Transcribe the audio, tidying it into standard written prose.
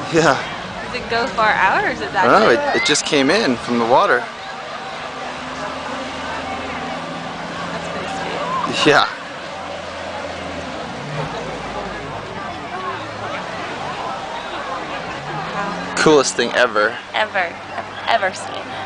Yeah. Does it go far out or is it that I don't know, good? it just came in from the water. That's pretty sweet. Yeah. Wow. Coolest thing ever. Ever. I've ever seen.